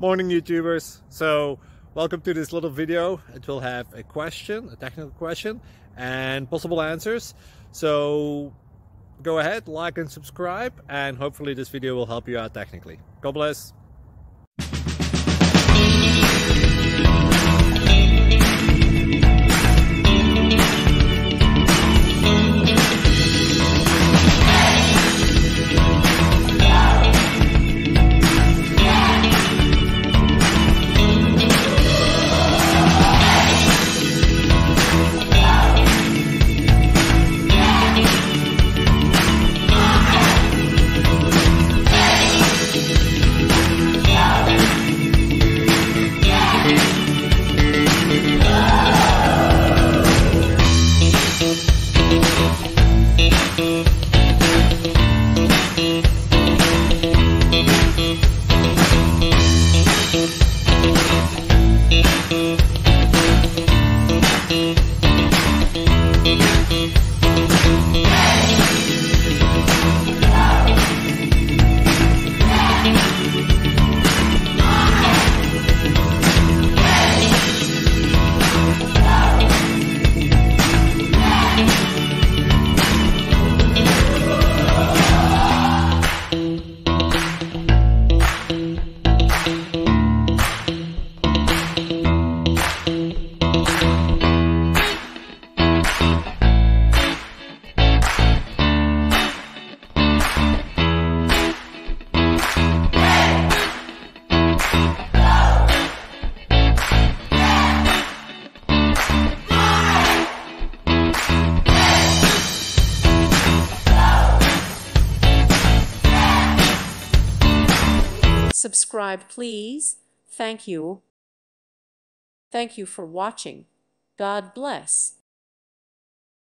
Morning YouTubers. So welcome to this little video. It will have a question, a technical question, and possible answers. So go ahead, like and subscribe, and hopefully this video will help you out technically. God bless. Subscribe, please. Thank you. Thank you for watching. God bless.